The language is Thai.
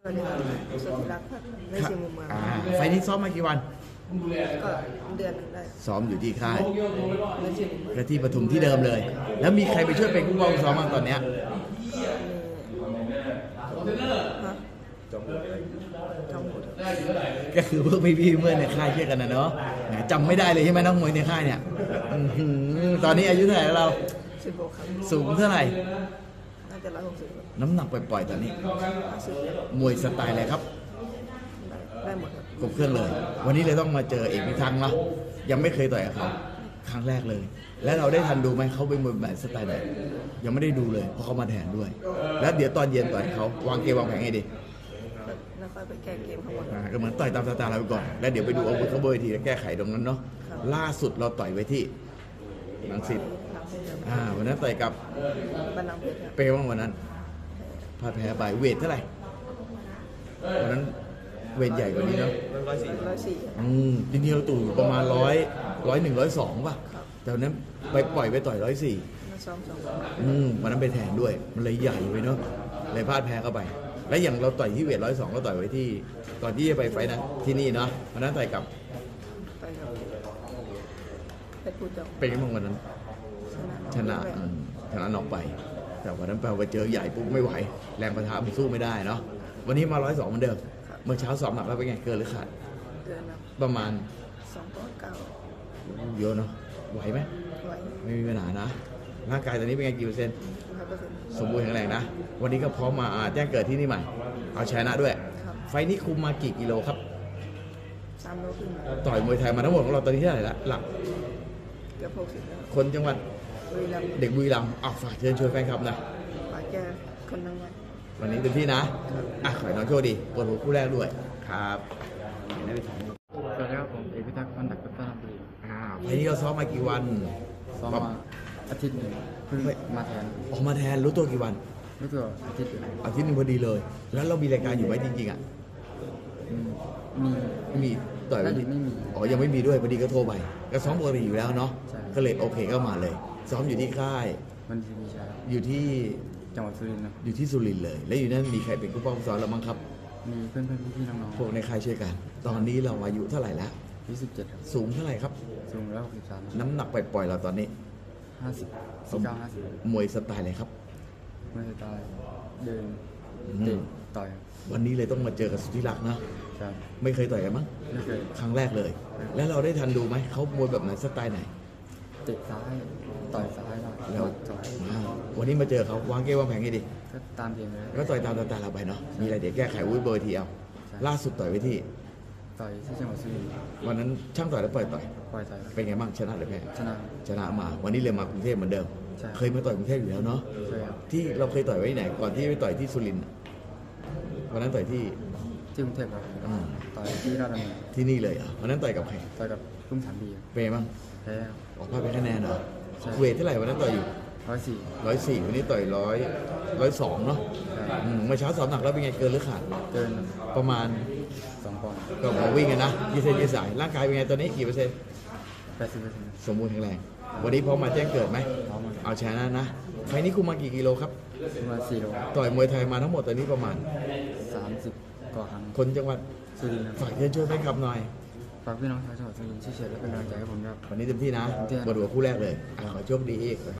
สวัสดีครับสุธิรักษ์ครับในเชียงมุมเมืองไฟนี้ซ้อมมากี่วันก็เดือนหนึ่งได้ซ้อมอยู่ที่ค่ายในเชียงมุมเมืองและที่ปทุมที่เดิมเลย แล้วมีใครไปช่วยเป็นผู้กองซ้อมบ้างตอนเนี้ยจอมบุตรก็คือเพื่อนพี่เมื่อในค่ายเชื่อกันนะเนาะจำไม่ได้เลยใช่ไหมน้องมวยในค่ายเนี่ยตอนนี้อายุเท่าไหร่แล้วเรา 16ครับสูงเท่าไหร่น่าจะ160 น้ำหนักปล่อยๆตอนนี้มวยสไตล์อะไรครับได้หมดครับครบเครื่องเลย วันนี้เลยต้องมาเจอเอกพิทักษ์เนาะยังไม่เคยต่อยกับเขาครั้งแรกเลย แล้วเราได้ทันดูไหมเขาเป็นมวยแบบสไตล์ไหนยังไม่ได้ดูเลยเพราะเขามาแทนด้วย แล้วเดี๋ยวตอนเย็นต่อยเขาวางเกมวางแผนไงดีแล้วค่อยไปแก้เกมข้างบนก็เหมือนต่อยตามสไตล์เราไปก่อนแล้วเดี๋ยวไปดูอาวุธเขาบนเวทีแล้วแก้ไขตรงนั้นเนาะล่าสุดเราต่อยไว้ที่รังสิตวันนั้นต่อยกับบัลลังก์เพชรเปย์ว่างวันนั้นพลาดแพ้ไปเวทเท่าไหร่วันนั้นเวทใหญ่กว่านี้เนาะ 104 จริงๆเราตู่ประมาณ101 102ป่ะแต่วันนั้นไปปล่อยไปต่อย104 ซ้อมวันนั้นไปแทนด้วยมันเลยใหญ่ไปเนาะเลยพลาดแพ้เข้าไปแล้วอย่างเราต่อยที่เวท102ก็ต่อยไว้ที่ก่อนที่จะไปไฟนั้นที่นี่เนาะวันนั้นต่อยกับเพชรพูดจบเป็นยังไงวันนั้นชนะน็อกไปแต่วันนั้นไปเจอใหญ่ปุ๊บไม่ไหวแรงประทะมันสู้ไม่ได้เนาะวันนี้มา102เหมือนเดิมเมื่อเช้าสอบหนักแล้วเป็นไงเกินหรือขาดเกินประมาณ 2.9 เยอะเนาะไหวไหมไหวไม่มีปัญหานะร่างกายตอนนี้เป็นไงกี่เปอร์เซ็นต์สมบูรณ์แข็งแรงนะวันนี้ก็พร้อมมาแจ้งเกิดที่นี่ใหม่เอาชนะด้วยไฟนี้คุมมากี่กิโลครับ 3 โลครึ่งต่อยมวยไทยมาทั้งหมดของเราตอนนี้เท่าไหร่ละหลักเกือบ60 คนจังหวัดเด็กบุรีรัมย์ฝากเชิญชวนแฟนคลับนะฝากแกคนทั้งวันนี้เต็มที่นะขอให้น้องโชคดีปวดหัวคู่แรกด้วยครับได้ไปถ่ายสวัสดีครับผมเอกพิทักษ์มันดักกับตาบุรีไฟนี้เราซ้อมมากี่วันซ้อมมาอาทิตย์หนึ่งเพิ่งมาแทนออกมาแทนรู้ตัวกี่วันรู้ตัวอาทิตย์นึงพอดีเลยแล้วเรามีรายการอยู่ไหมจริงๆอ่ะมีต่อยไม่มียังไม่มีด้วยพอดีก็โทรไปก็ซ้อมปกติอยู่แล้วเนาะก็เลยโอเคก็มาเลยซ้อมอยู่ที่ค่ายมันมีใช่อยู่ที่จังหวัดสุรินทร์นะอยู่ที่สุรินทร์เลยแล้วอยู่นั่นมีใครเป็นผู้ป้องซ้อมเราบ้างครับมีเพื่อนพี่น้องพวกในค่ายช่วยกันตอนนี้เราอายุเท่าไหร่แล้ว 27ครับสูงเท่าไหร่ครับสูง163 น้ำหนักปล่อยๆเราตอนนี้ 50 มวยสไตล์อะไรครับมวยสไตล์เดินเตะต่อยวันนี้เลยต้องมาเจอกับสุธิรักษ์นะไม่เคยต่อยกันมั้งไม่เคยครั้งแรกเลยแล้วเราได้ทันดูไหมเขามวยแบบไหนสไตล์ไหนเตะซ้ายต่อยซ้ายแล้ววันนี้มาเจอเขาวางเกมวางแผนไงดีก็ตามเกมเลยก็ต่อยตามเราไปเนาะมีอะไรเดี๋ยวแก้ไขวุ้ยเบอร์ทีเอาล่าสุดต่อยไว้ที่จังหวัดสุรินทร์วันนั้นช่างต่อยแล้วต่อยเป็นไงบ้างชนะหรือแพ้ชนะมาวันนี้เลยมากรุงเทพเหมือนเดิมเคยมาต่อยกรุงเทพอยู่แล้วเนาะที่เราเคยต่อยไว้ไหนก่อนที่ไปต่อยที่สุรินทร์วันนั้นต่อยที่กรุงเทพครับต่อยที่ราชดำเนินที่นี่เลยวันนั้นต่อยกับใครต่อยกับลุงสามดีเป็นไงบ้างแพ้ออกมาเป็นคะแนนเหรอเวทเท่าไหร่วันนั้นต่อยอยู่104วันนี้ต่อย102เนาะเมื่อเช้าสอบหนักแล้วเป็นไงเกินหรือขาดเกินประมาณ 2 ปอนด์ก็มาวิ่งกันนะยืดเส้นยืดสายร่างกายเป็นไงตอนนี้กี่เปอร์เซ็นต์ 80% สมบูรณ์แข็งแรงวันนี้พร้อมมาแจ้งเกิดไหมเอาชนะนะไฟนี้คุมมากี่กิโลครับประมาณ4 โลต่อยมวยไทยมาทั้งหมดตอนนี้ประมาณ 30 กว่าครั้งคนจังหวัดสุรินทร์ฝากเชิญชวนแฟนคลับหน่อยฝากพี่น้องชาวจังหวัดสุรินทร์ช่วยเชียร์และเป็นกำลังใจให้ผมครับวันนี้เต็มที่นะบทหัวคู่แรกเลยขอโชคดี